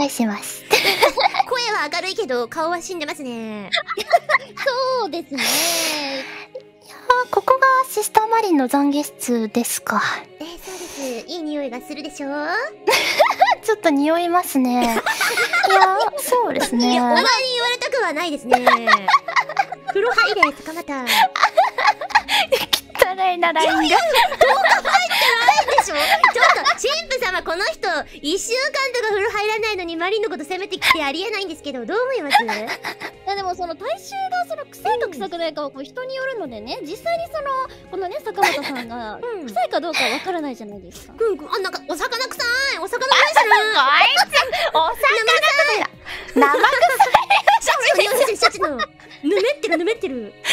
いします。 声は明るいけど、顔は死んでますね。 そうですね。 ここがシスターマリンの懺悔室ですか。 そうです。いい匂いがするでしょ。 ちょっと匂いますね。いや、そうですね。 いや、お前に言われたくはないですね。風呂入れ、坂本。 汚いな、ラインが。 でしょ。ちょっと、神父様、この人、1週間とか風呂入らないのにマリンのこと責めてきてありえないんですけど、どう思います？ いやでもその体臭がその臭いか臭くないかはこう人によるのでね、実際にそのこのね坂本さんが臭いかどうかはわからないじゃないですか。 あ、なんかお魚臭い、お魚臭いじゃん。 あいつ、お魚臭い。生臭い。 シャチの、ぬめってる。